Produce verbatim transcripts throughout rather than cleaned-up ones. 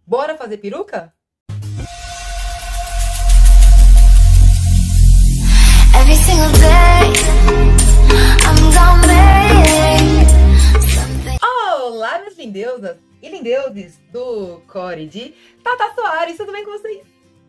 Bora fazer peruca? Every single day, I'm gonna something. Olá, minhas lindeusas e lindeuses do Core de Tata Soares, tudo bem com vocês?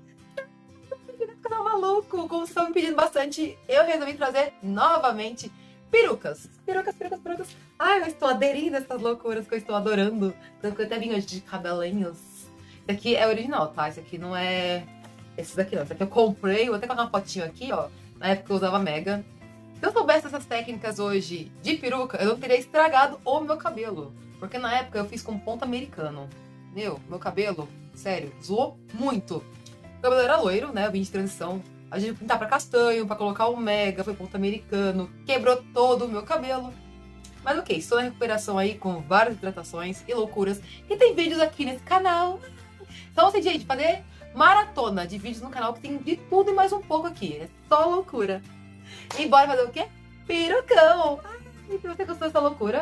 Canal maluco, como vocês estão me pedindo bastante, eu resolvi trazer novamente perucas. Perucas, perucas, perucas. Ai, eu estou aderindo a essas loucuras que eu estou adorando. Tanto eu até vim hoje de cabelinhos. Esse aqui é original, tá? Esse aqui não é... Esse daqui não. Esse aqui eu comprei, vou até colocar uma fotinho aqui, ó. Na época eu usava Mega. Se eu soubesse essas técnicas hoje de peruca, eu não teria estragado o meu cabelo. Porque na época eu fiz com ponto americano. Meu, meu cabelo, sério, zoou muito. O cabelo era loiro, né? Eu vim de transição. A gente pintar pra castanho, pra colocar o Mega, foi ponto americano. Quebrou todo o meu cabelo. Mas ok, estou na recuperação aí com várias hidratações e loucuras. E tem vídeos aqui nesse canal. Então você, gente, fazer maratona de vídeos no canal que tem de tudo e mais um pouco aqui. É só loucura. E bora fazer o quê? Perucão! Ai, se você gostou dessa loucura,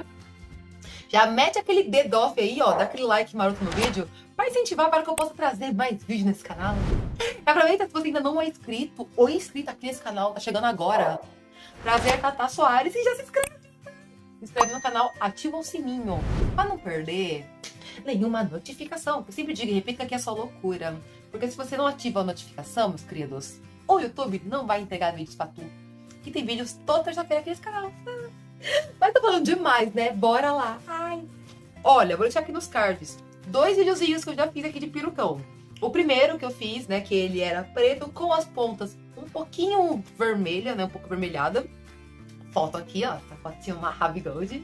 já mete aquele dedo off aí, ó, dá aquele like maroto no vídeo para incentivar para que eu possa trazer mais vídeos nesse canal. E aproveita, se você ainda não é inscrito ou inscrita aqui nesse canal, tá chegando agora, prazer a Tata Soares e já se inscreve. Se inscreve no canal, ativa o sininho para não perder nenhuma notificação. Eu sempre digo e repito que aqui é só loucura. Porque se você não ativa a notificação, meus queridos, o YouTube não vai entregar vídeos pra tu. Que tem vídeos toda terça-feira aqui nesse canal. Mas tô falando demais, né? Bora lá. Ai. Olha, vou deixar aqui nos cards dois videozinhos que eu já fiz aqui de perucão. O primeiro que eu fiz, né, que ele era preto com as pontas um pouquinho vermelha, né, um pouco vermelhada. Foto aqui, ó, essa fotinha uma Rabi Gold.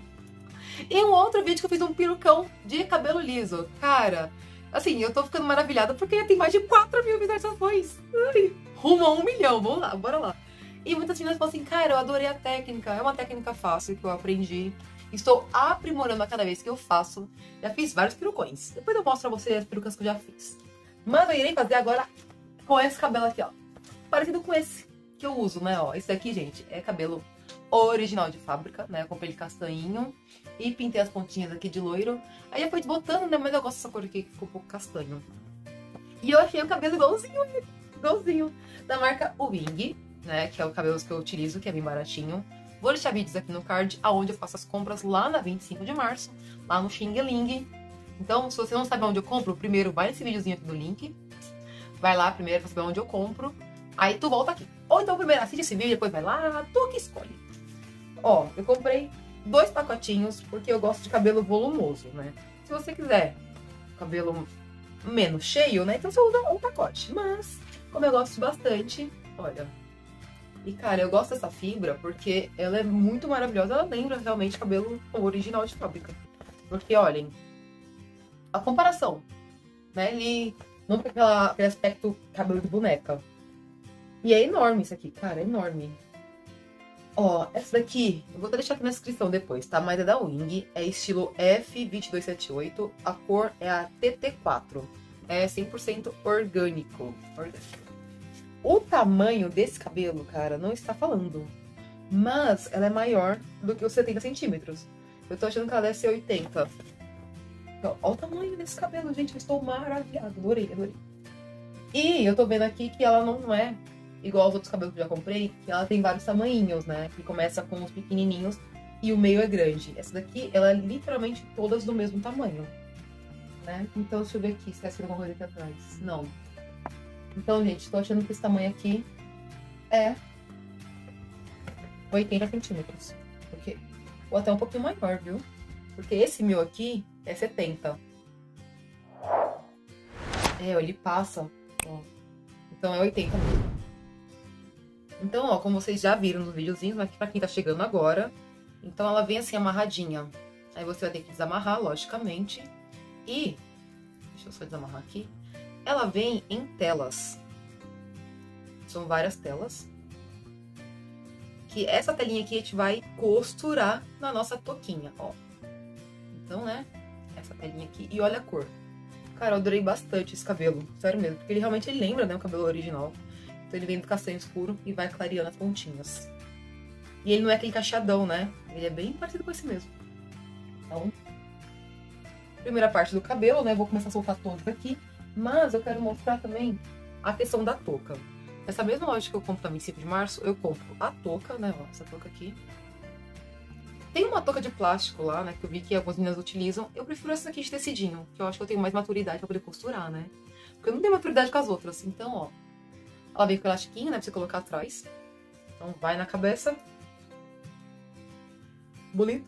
E um outro vídeo que eu fiz um perucão de cabelo liso. Cara, assim, eu tô ficando maravilhada porque já tem mais de quatro mil visualizações. Ai, rumo a um milhão, vamos lá, bora lá. E muitas meninas falam assim, cara, eu adorei a técnica, é uma técnica fácil que eu aprendi. Estou aprimorando a cada vez que eu faço. Já fiz vários perucões. Depois eu mostro pra vocês as perucas que eu já fiz. Mas eu irei fazer agora com esse cabelo aqui, ó. Parecido com esse que eu uso, né, ó. Esse daqui, gente, é cabelo original de fábrica, né? Eu comprei ele castanhinho e pintei as pontinhas aqui de loiro. Aí eu fui desbotando, né? Mas eu gosto dessa cor aqui que ficou um pouco castanho. E eu achei o cabelo igualzinho, igualzinho, da marca Wing, né? Que é o cabelo que eu utilizo, que é bem baratinho. Vou deixar vídeos aqui no card, aonde eu faço as compras lá na vinte e cinco de março, lá no Xing Ling. Então, se você não sabe onde eu compro, primeiro vai nesse videozinho aqui do link. Vai lá primeiro pra saber onde eu compro. Aí tu volta aqui. Ou então primeiro assiste esse vídeo, depois vai lá, tu que escolhe. Ó, eu comprei dois pacotinhos, porque eu gosto de cabelo volumoso, né? Se você quiser cabelo menos cheio, né? Então você usa um pacote. Mas, como eu gosto bastante, olha. E, cara, eu gosto dessa fibra porque ela é muito maravilhosa. Ela lembra realmente cabelo original de fábrica. Porque, olhem, a comparação, né? Ele não tem aquela, aquele aspecto cabelo de boneca. E é enorme isso aqui, cara, é enorme. Ó, essa daqui, eu vou deixar aqui na descrição depois, tá? Mas é da Wing, é estilo F dois dois sete oito, a cor é a T T quatro. É cem por cento orgânico. orgânico. O tamanho desse cabelo, cara, não está falando. Mas ela é maior do que os setenta centímetros. Eu tô achando que ela deve ser oitenta. Então, olha o tamanho desse cabelo, gente, eu estou maravilhada, adorei, adorei. E eu tô vendo aqui que ela não é igual aos outros cabelos que eu já comprei, que ela tem vários tamanhinhos, né? Que começa com os pequenininhos e o meio é grande. Essa daqui, ela é literalmente todas do mesmo tamanho, né? Então, deixa eu ver aqui se tá escrito alguma coisa aqui atrás. Não. Então, gente, tô achando que esse tamanho aqui é oitenta centímetros. Porque... ou até um pouquinho maior, viu? Porque esse meu aqui é setenta. É, ele passa, ó. Então é oitenta mesmo. Então, ó, como vocês já viram nos videozinhos, mas pra quem tá chegando agora, então ela vem assim amarradinha. Aí você vai ter que desamarrar, logicamente. E, deixa eu só desamarrar aqui. Ela vem em telas. São várias telas. Que essa telinha aqui a gente vai costurar na nossa touquinha, ó. Então, né, essa telinha aqui. E olha a cor. Cara, eu adorei bastante esse cabelo, sério mesmo. Porque ele realmente ele lembra, né, o cabelo original. Então ele vem do castanho escuro e vai clareando as pontinhas. E ele não é aquele cacheadão, né? Ele é bem parecido com esse mesmo. Então, primeira parte do cabelo, né? Vou começar a soltar todos aqui. Mas eu quero mostrar também a questão da touca. Essa mesma loja que eu compro também em cinco de março, eu compro a touca, né? Ó, essa touca aqui. Tem uma touca de plástico lá, né? Que eu vi que algumas meninas utilizam. Eu prefiro essa aqui de tecidinho, que eu acho que eu tenho mais maturidade pra poder costurar, né? Porque eu não tenho maturidade com as outras. Então, ó. Ela vem com elastiquinho, né? Pra você colocar atrás. Então, vai na cabeça. Bonito.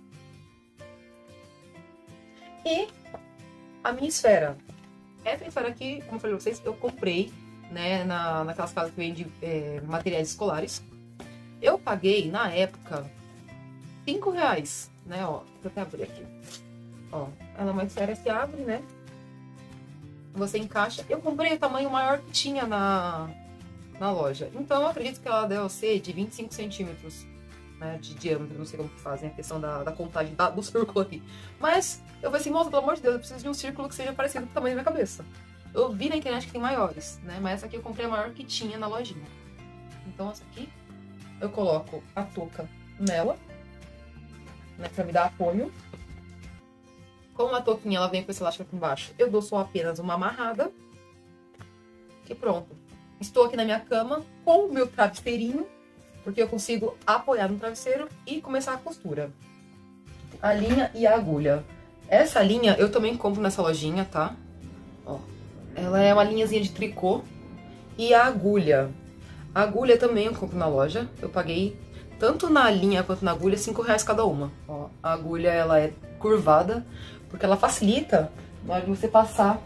E a minha esfera. Essa esfera aqui, como eu falei pra vocês, eu comprei, né? Na, naquelas casas que vendem é, materiais escolares. Eu paguei, na época, cinco reais, né? Ó, deixa eu até abrir aqui. Ó, ela é uma esfera que abre, né? Você encaixa. Eu comprei o tamanho maior que tinha na, na loja. Então, eu acredito que ela deve ser de vinte e cinco centímetros, né, de diâmetro. Não sei como que fazem a questão da, da contagem da, do círculo aqui. Mas, eu falei assim, moça, pelo amor de Deus, eu preciso de um círculo que seja parecido com o tamanho da minha cabeça. Eu vi na internet que tem maiores, né? Mas essa aqui eu comprei a maior que tinha na lojinha. Então, essa aqui, eu coloco a touca nela, né, pra me dar apoio. Como a touquinha ela vem com esse elástico aqui embaixo, eu dou só apenas uma amarrada. E pronto. Estou aqui na minha cama com o meu travesseirinho, porque eu consigo apoiar no travesseiro e começar a costura. A linha e a agulha. Essa linha eu também compro nessa lojinha, tá? Ó, ela é uma linhazinha de tricô. E a agulha. A agulha também eu compro na loja. Eu paguei tanto na linha quanto na agulha cinco reais cada uma. Ó, a agulha ela é curvada, porque ela facilita na hora de você passar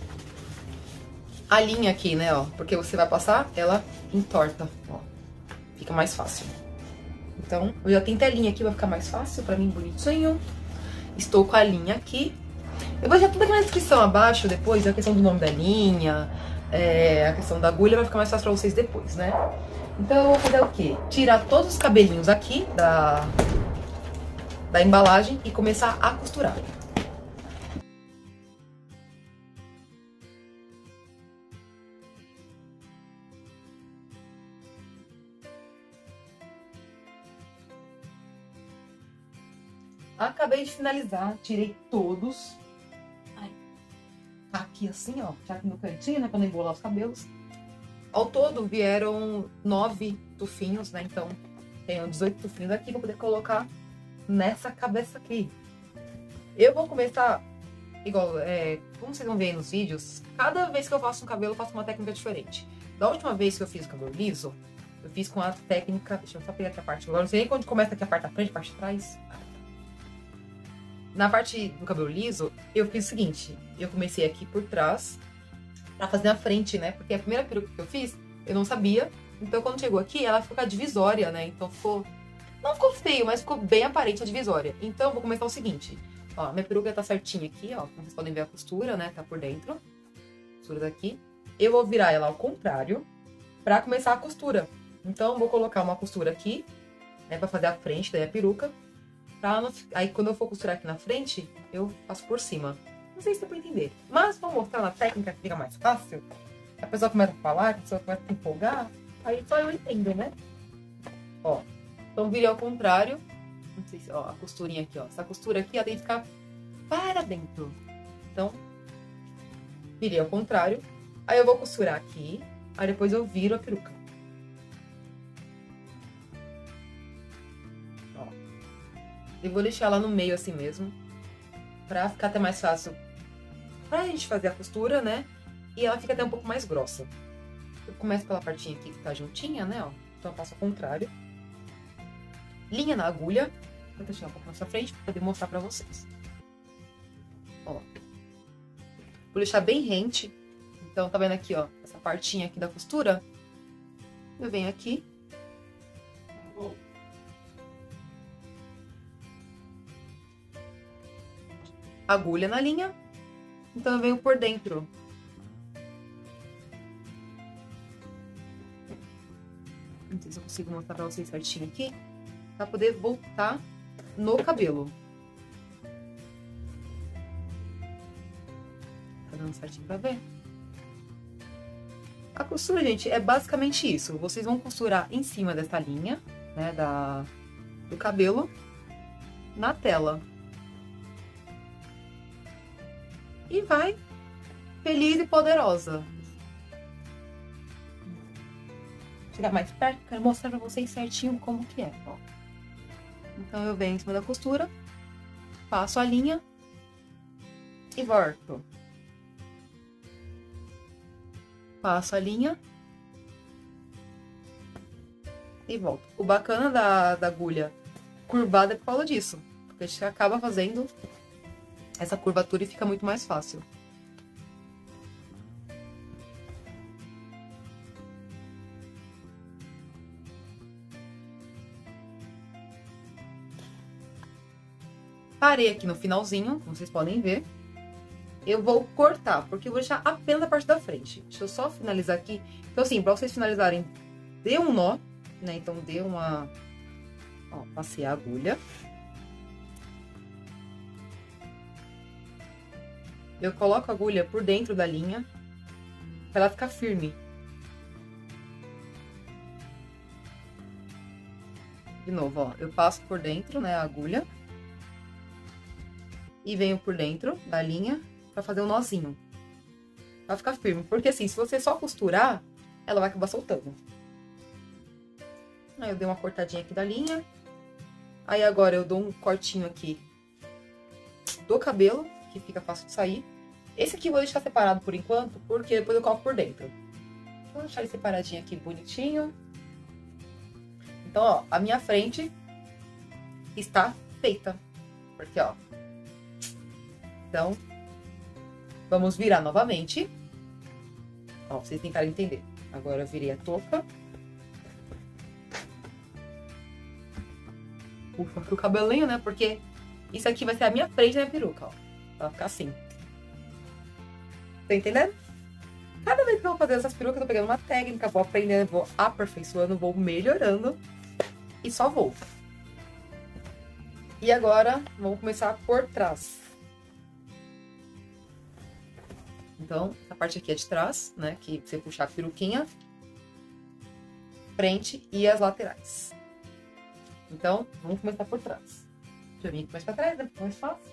a linha aqui, né, ó. Porque você vai passar, ela entorta, ó. Fica mais fácil. Então, eu já tenho até a linha aqui, vai ficar mais fácil pra mim, bonitinho. Estou com a linha aqui. Eu vou deixar tudo aqui na descrição abaixo depois, a questão do nome da linha, é, a questão da agulha, vai ficar mais fácil pra vocês depois, né? Então, eu vou fazer o quê? Tirar todos os cabelinhos aqui da, da embalagem e começar a costurar. Acabei de finalizar, tirei todos. Ai, tá aqui assim, ó, já aqui no cantinho, né, pra não embolar os cabelos. Ao todo vieram nove tufinhos, né, então tenho dezoito tufinhos aqui pra poder colocar nessa cabeça aqui. Eu vou começar, igual, é, como vocês vão ver aí nos vídeos, cada vez que eu faço um cabelo eu faço uma técnica diferente. Da última vez que eu fiz o cabelo liso, eu fiz com a técnica, deixa eu só pegar aqui a parte, agora não sei nem quando começa aqui a parte da frente, a parte de trás. Na parte do cabelo liso, eu fiz o seguinte, eu comecei aqui por trás, pra fazer na frente, né? Porque a primeira peruca que eu fiz, eu não sabia. Então, quando chegou aqui, ela ficou com a divisória, né? Então, ficou... Não ficou feio, mas ficou bem aparente a divisória. Então, eu vou começar o seguinte. Ó, minha peruca tá certinha aqui, ó. Como vocês podem ver a costura, né? Tá por dentro. Costura daqui. Eu vou virar ela ao contrário pra começar a costura. Então, eu vou colocar uma costura aqui, né? Pra fazer a frente, daí a peruca. Pra não... Aí, quando eu for costurar aqui na frente, eu passo por cima. Não sei se dá pra entender. Mas vou mostrar na técnica que fica mais fácil. A pessoa começa a falar, a pessoa começa a se empolgar. Aí só eu entendo, né? Ó. Então virei ao contrário. Não sei se... Ó, a costurinha aqui, ó. Essa costura aqui, ela tem que ficar para dentro. Então, virei ao contrário. Aí eu vou costurar aqui. Aí depois eu viro a peruca. Ó. Eu vou deixar ela no meio assim mesmo. Pra ficar até mais fácil pra gente fazer a costura, né? E ela fica até um pouco mais grossa. Eu começo pela partinha aqui que tá juntinha, né? Ó. Então eu passo ao contrário. Linha na agulha. Vou deixar um pouco mais pra frente pra poder mostrar pra vocês. Ó. Vou deixar bem rente. Então, tá vendo aqui, ó? Essa partinha aqui da costura. Eu venho aqui. Agulha na linha, então eu venho por dentro. Não sei se eu consigo mostrar pra vocês certinho aqui, pra poder voltar no cabelo. Tá dando certinho pra ver? A costura, gente, é basicamente isso. Vocês vão costurar em cima dessa linha, né, da, do cabelo, na tela. e vai feliz e poderosa. Vou chegar mais perto, quero mostrar pra vocês certinho como que é, ó. Então eu venho em cima da costura, passo a linha e volto. Passo a linha e volto. O bacana da, da agulha curvada é por causa disso, porque a gente acaba fazendo essa curvatura e fica muito mais fácil. Parei aqui no finalzinho, como vocês podem ver. Eu vou cortar, porque eu vou deixar apenas a parte da frente. Deixa eu só finalizar aqui. Então, assim, pra vocês finalizarem, dê um nó, né? Então, dê uma... Ó, passei a agulha. Eu coloco a agulha por dentro da linha, pra ela ficar firme. De novo, ó, eu passo por dentro, né, a agulha. E venho por dentro da linha pra fazer um nozinho. Pra ficar firme. Porque assim, se você só costurar, ela vai acabar soltando. Aí eu dei uma cortadinha aqui da linha. Aí agora eu dou um cortinho aqui do cabelo, que fica fácil de sair. Esse aqui eu vou deixar separado por enquanto, porque depois eu coloco por dentro. Vou deixar ele separadinho aqui, bonitinho. Então, ó, a minha frente está feita. Porque, ó. Então, vamos virar novamente. Ó, vocês tentarem entender. Agora eu virei a touca. Puxa aqui o cabelinho, né? Porque isso aqui vai ser a minha frente da minha peruca, ó. Vai ficar assim. Tá entendendo? Cada vez que eu vou fazer essas perucas, eu tô pegando uma técnica, vou aprendendo, vou aperfeiçoando, vou melhorando. E só vou. E agora, vamos começar por trás. Então, essa parte aqui é de trás, né? Que você puxar a peruquinha, frente e as laterais. Então, vamos começar por trás. Deixa eu vir aqui mais pra trás, né? Mais fácil.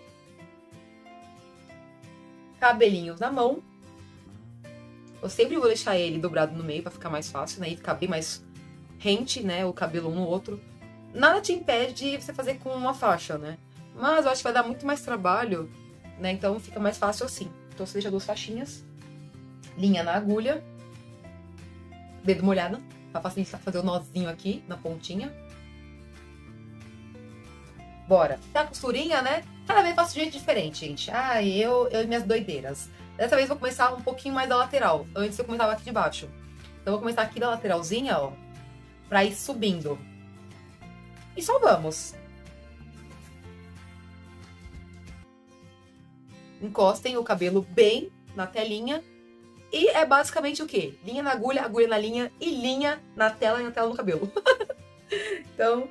Cabelinhos na mão. Eu sempre vou deixar ele dobrado no meio pra ficar mais fácil, né? E ficar bem mais rente, né? O cabelo um no outro. Nada te impede de você fazer com uma faixa, né? Mas eu acho que vai dar muito mais trabalho, né? Então, fica mais fácil assim. Então, você deixa duas faixinhas, linha na agulha, dedo molhado, pra facilitar fazer o nozinho aqui na pontinha. Bora. Tá a costurinha, né? Cada vez faço de jeito diferente, gente. Ah, eu, eu e minhas doideiras. Dessa vez vou começar um pouquinho mais da lateral. Antes eu começava aqui de baixo. Então, eu vou começar aqui da lateralzinha, ó, pra ir subindo. E só vamos. Encostem o cabelo bem na telinha. E é basicamente o quê? Linha na agulha, agulha na linha e linha na tela e na tela no cabelo. Então...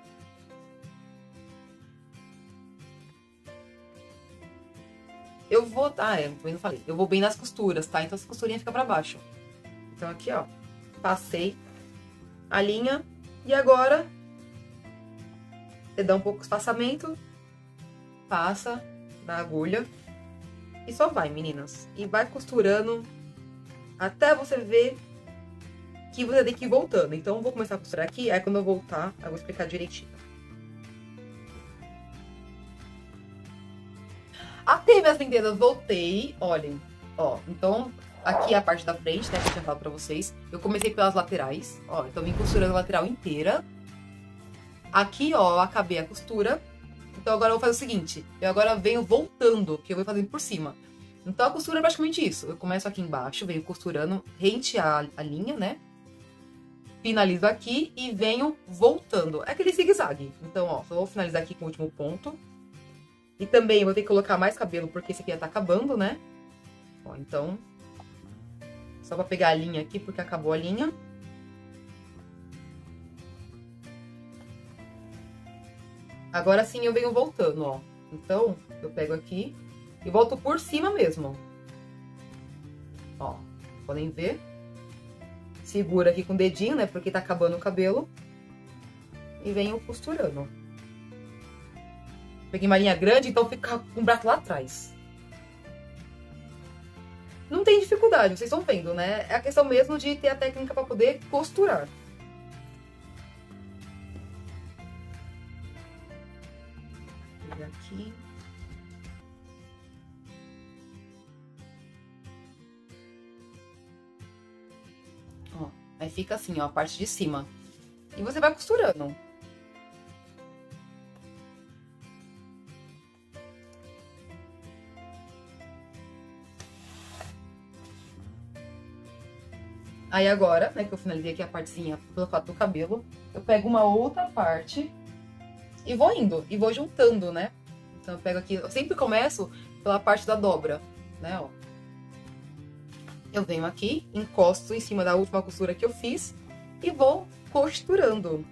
Eu vou... Ah, é, eu não falei. Eu vou bem nas costuras, tá? Então essa costurinha fica pra baixo. Então aqui, ó. Passei a linha. E agora... Você dá um pouco de espaçamento. Passa na agulha. E só vai, meninas. E vai costurando até você ver que você tem que ir voltando. Então, eu vou começar a costurar aqui. Aí, quando eu voltar, eu vou explicar direitinho. Até minhas lindezas, voltei. Olhem, ó. Então, aqui é a parte da frente, né? Que eu tinha falado pra vocês. Eu comecei pelas laterais. Ó, então, vim costurando a lateral inteira. Aqui, ó, eu acabei a costura. Então, agora eu vou fazer o seguinte. Eu agora venho voltando, que eu vou fazendo por cima. Então, a costura é praticamente isso. Eu começo aqui embaixo, venho costurando rente à, à linha, né? Finalizo aqui e venho voltando. É aquele zigue-zague. Então, ó, só vou finalizar aqui com o último ponto. E também eu vou ter que colocar mais cabelo, porque esse aqui já tá acabando, né? Ó, então... Só pra pegar a linha aqui, porque acabou a linha. Agora sim eu venho voltando, ó. Então, eu pego aqui e volto por cima mesmo. Ó, podem ver. Segura aqui com o dedinho, né? Porque tá acabando o cabelo. E venho costurando. Peguei uma linha grande, então fica com o braço lá atrás. Não tem dificuldade, vocês estão vendo, né? É a questão mesmo de ter a técnica para poder costurar. Vou aqui. Ó, aí fica assim, ó, a parte de cima. E você vai costurando. Aí agora, né, que eu finalizei aqui a partezinha pelo fato do cabelo, eu pego uma outra parte e vou indo, e vou juntando, né? Então eu pego aqui, eu sempre começo pela parte da dobra, né, ó. Eu venho aqui, encosto em cima da última costura que eu fiz e vou costurando.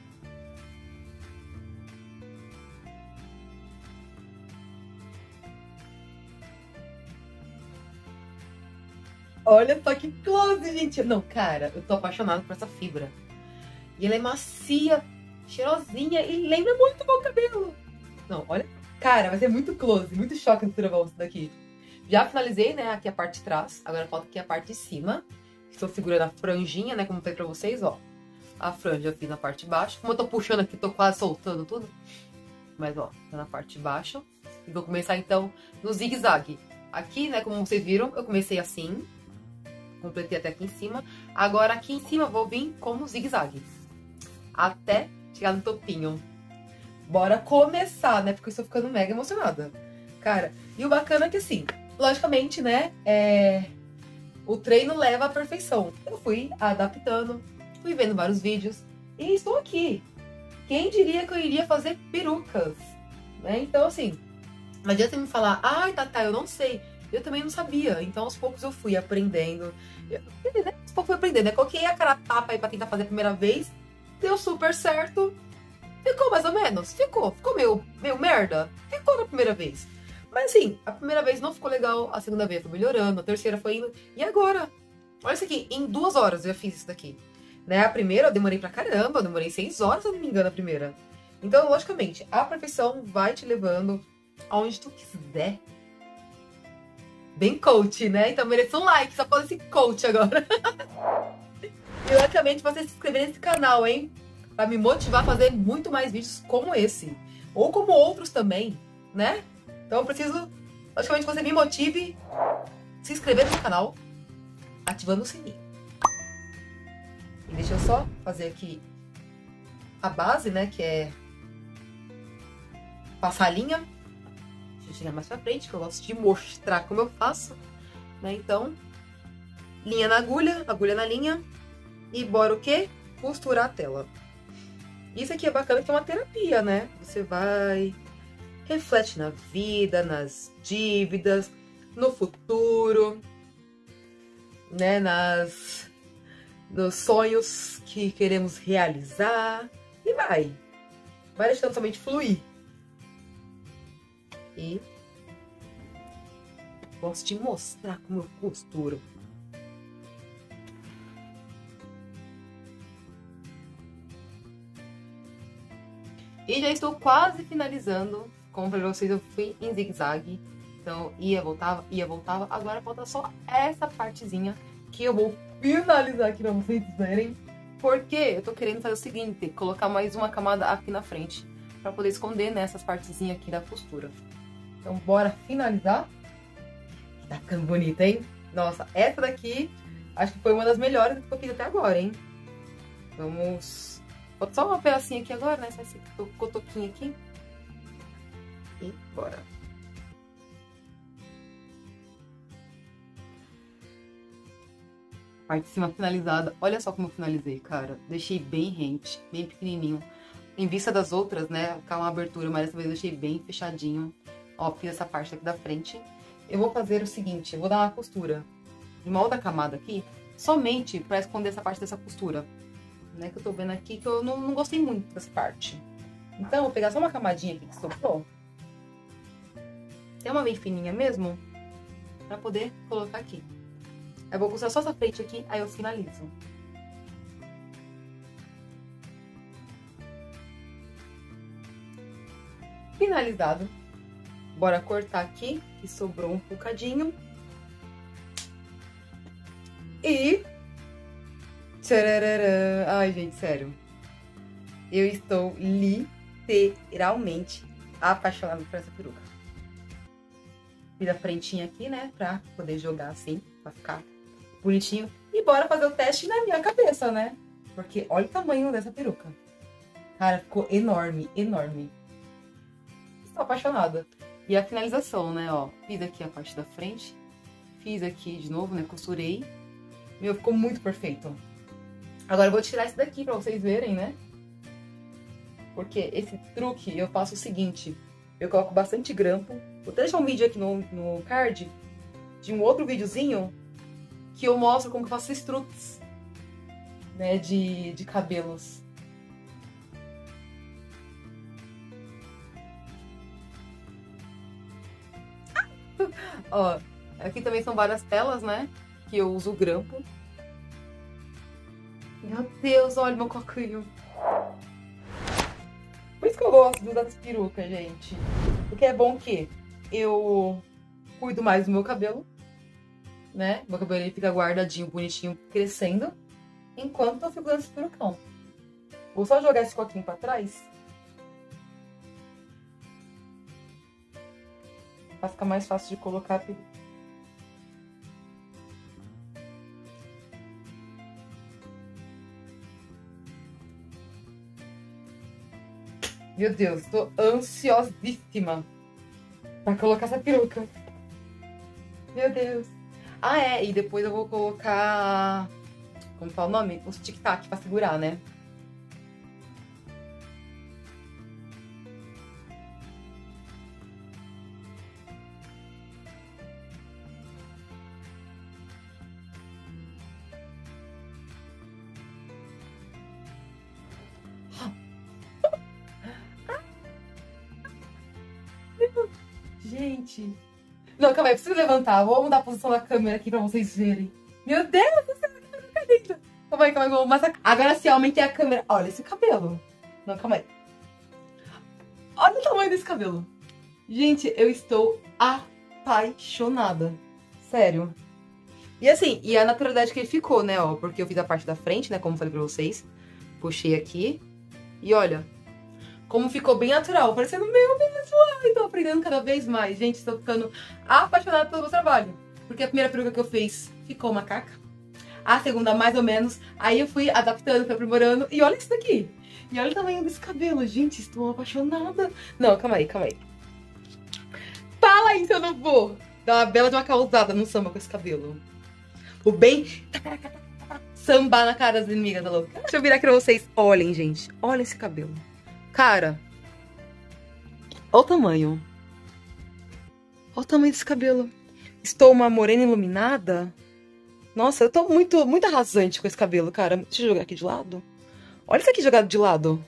Olha só que close, gente. Não, cara, eu tô apaixonada por essa fibra. E ela é macia, cheirosinha e lembra muito o meu cabelo. Não, olha. Cara, vai ser muito close, muito choque no travão isso daqui. Já finalizei, né, aqui a parte de trás. Agora falta aqui a parte de cima. Estou segurando a franjinha, né, como eu falei pra vocês, ó. A franja eu fiz na parte de baixo. Como eu tô puxando aqui, tô quase soltando tudo. Mas, ó, tá na parte de baixo. E vou começar, então, no zigue-zague. Aqui, né, como vocês viram, eu comecei assim. Completei até aqui em cima. Agora aqui em cima eu vou vir como zigue-zague. Até chegar no topinho. Bora começar, né? Porque eu estou ficando mega emocionada. Cara, e o bacana é que assim, logicamente, né? É... O treino leva à perfeição. Eu fui adaptando, fui vendo vários vídeos e estou aqui. Quem diria que eu iria fazer perucas? Né? Então, assim, não adianta me falar, ai, Tatá, eu não sei. Eu também não sabia, então aos poucos eu fui aprendendo. Eu, né? Aos poucos fui aprendendo. Eu coloquei a cara a tapa aí pra tentar fazer a primeira vez. Deu super certo. Ficou mais ou menos? Ficou. Ficou meio, meio merda? Ficou na primeira vez. Mas assim, a primeira vez não ficou legal, a segunda vez foi melhorando, a terceira foi indo. E agora? Olha isso aqui, em duas horas eu já fiz isso daqui. Né? A primeira eu demorei pra caramba, eu demorei seis horas, se eu não me engano, a primeira. Então, logicamente, a perfeição vai te levando aonde tu quiser. Bem coach, né? Então mereço um like, só pode esse coach agora. E logicamente você se inscrever nesse canal, hein? Pra me motivar a fazer muito mais vídeos como esse. Ou como outros também, né? Então eu preciso, logicamente, que você me motive se inscrever no canal, ativando o sininho. E deixa eu só fazer aqui a base, né? Que é passar a linha. Deixa eu chegar mais pra frente, que eu gosto de mostrar como eu faço. Né? Então, linha na agulha, agulha na linha. E bora o quê? Costurar a tela. Isso aqui é bacana, que é uma terapia, né? Você vai... reflete na vida, nas dívidas, no futuro, né? Nas... nos sonhos que queremos realizar. E vai. Vai deixando somente fluir. E... gosto de mostrar como eu costuro. E já estou quase finalizando. Como para vocês, eu fui em zigue-zague. Então, ia, voltava, ia, voltava. Agora falta só essa partezinha que eu vou finalizar aqui pra vocês verem. Porque eu tô querendo fazer o seguinte, colocar mais uma camada aqui na frente. Pra poder esconder nessas partezinhas aqui da costura. Então, bora finalizar. Tá ficando bonita, hein? Nossa, essa daqui acho que foi uma das melhores que eu fiz até agora, hein? Vamos... Falta só uma pedacinha aqui agora, né? Só esse cotoquinho aqui. E bora. Parte de cima finalizada. Olha só como eu finalizei, cara. Deixei bem rente, bem pequenininho. Em vista das outras, né? Com uma abertura, mas dessa vez eu deixei bem fechadinho. Ó, fiz essa parte aqui da frente. Eu vou fazer o seguinte, eu vou dar uma costura em uma outra camada aqui, somente pra esconder essa parte dessa costura. Né, que eu tô vendo aqui, que eu não, não gostei muito dessa parte. Então, eu vou pegar só uma camadinha aqui que sobrou. Tem uma bem fininha mesmo, pra poder colocar aqui. Eu vou costurar só essa frente aqui, aí eu finalizo. Finalizado. Bora cortar aqui, que sobrou um bocadinho. E... Tchararã. Ai, gente, sério. Eu estou literalmente apaixonada por essa peruca. Fiz a frentinha aqui, né? Pra poder jogar assim, pra ficar bonitinho. E bora fazer o teste na minha cabeça, né? Porque olha o tamanho dessa peruca. Cara, ficou enorme, enorme. Estou apaixonada. E a finalização, né, ó. Fiz aqui a parte da frente. Fiz aqui de novo, né, costurei. Meu, ficou muito perfeito. Agora eu vou tirar isso daqui pra vocês verem, né? Porque esse truque eu faço o seguinte. Eu coloco bastante grampo. Vou até deixar um vídeo aqui no, no card de um outro videozinho que eu mostro como que eu faço esses truques, né, de, de cabelos. Ó, aqui também são várias telas, né, que eu uso o grampo. Meu Deus, olha meu coquinho. Por isso que eu gosto das perucas, gente. Porque é bom que eu cuido mais do meu cabelo, né? Meu cabelo ele fica guardadinho, bonitinho, crescendo. Enquanto eu fico dando esse perucão. Vou só jogar esse coquinho pra trás. Pra ficar mais fácil de colocar a peruca. Meu Deus, tô ansiosíssima pra colocar essa peruca. Meu Deus. Ah, é, e depois eu vou colocar... Como fala o nome? Os tic-tac pra segurar, né? Gente. Não, calma aí, eu preciso levantar. Vou mudar a posição da câmera aqui pra vocês verem. Meu Deus do céu, que peruca linda. Calma aí, calma aí, vou massacrar. Agora sim, aumentei a câmera. Olha esse cabelo. Não, calma aí. Olha o tamanho desse cabelo. Gente, eu estou apaixonada. Sério. E assim, e a naturalidade que ele ficou, né, ó. Porque eu fiz a parte da frente, né, como eu falei pra vocês. Puxei aqui. E olha... Como ficou bem natural, parecendo meu mesmo. Ai, tô aprendendo cada vez mais. Gente, estou ficando apaixonada pelo meu trabalho. Porque a primeira peruca que eu fiz ficou macaca. A segunda, mais ou menos. Aí eu fui adaptando, fui aprimorando. E olha isso daqui. E olha o tamanho desse cabelo. Gente, estou apaixonada. Não, calma aí, calma aí. Fala aí se eu não vou dar uma bela de uma causada no samba com esse cabelo. O bem... Sambar na cara das inimigas, tá louca? Deixa eu virar aqui pra vocês. Olhem, gente. Olha esse cabelo. Cara, olha o tamanho. Olha o tamanho desse cabelo. Estou uma morena iluminada. Nossa, eu tô muito, muito arrasante com esse cabelo, cara. Deixa eu jogar aqui de lado. Olha isso aqui jogado de lado.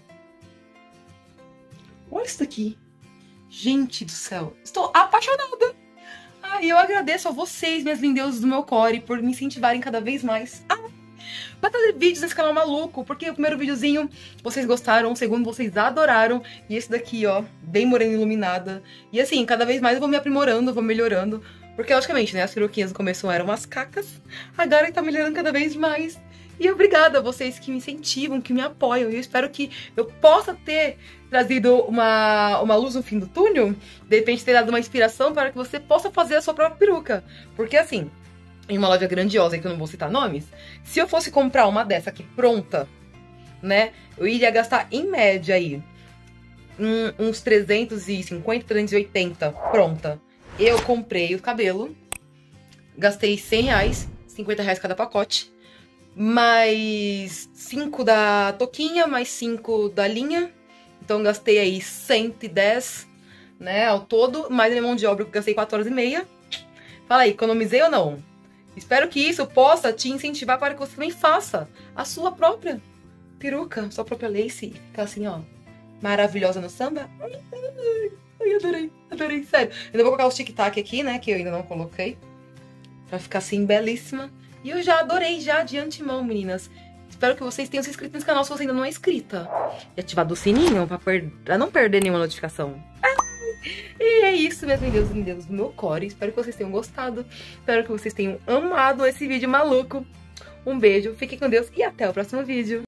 Olha isso daqui. Gente do céu. Estou apaixonada. Ah, e eu agradeço a vocês, minhas lindezas do meu core, por me incentivarem cada vez mais. Ah, pra trazer vídeos nesse canal maluco, porque o primeiro videozinho vocês gostaram, o segundo vocês adoraram, e esse daqui, ó, bem morena iluminada. E assim, cada vez mais eu vou me aprimorando, vou melhorando, porque logicamente, né, as peruquinhas no começo eram umas cacas, agora tá melhorando cada vez mais. E obrigada a vocês que me incentivam, que me apoiam, e eu espero que eu possa ter trazido uma, uma luz no fim do túnel, de repente ter dado uma inspiração para que você possa fazer a sua própria peruca, porque assim... Em uma loja grandiosa, que eu não vou citar nomes, se eu fosse comprar uma dessa aqui pronta, né, eu iria gastar em média aí um, uns trezentos e cinquenta, trezentos e oitenta pronta. Eu comprei o cabelo, gastei cem reais, cinquenta reais cada pacote, mais cinco da toquinha, mais cinco da linha, então gastei aí cento e dez, né, ao todo, mais a minha mão de obra que eu gastei quatro horas e meia. Fala aí, economizei ou não? Espero que isso possa te incentivar para que você também faça a sua própria peruca, sua própria lace. E ficar assim, ó, maravilhosa no samba. Ai, ai, adorei, adorei, sério. Ainda vou colocar os tic-tac aqui, né, que eu ainda não coloquei. Pra ficar assim, belíssima. E eu já adorei, já de antemão, meninas. Espero que vocês tenham se inscrito nesse canal se você ainda não é inscrita. E ativado o sininho pra, per... pra não perder nenhuma notificação. E é isso, meus lindeuses e lindeuses do meu core. Espero que vocês tenham gostado. Espero que vocês tenham amado esse vídeo maluco. Um beijo, fiquem com Deus e até o próximo vídeo.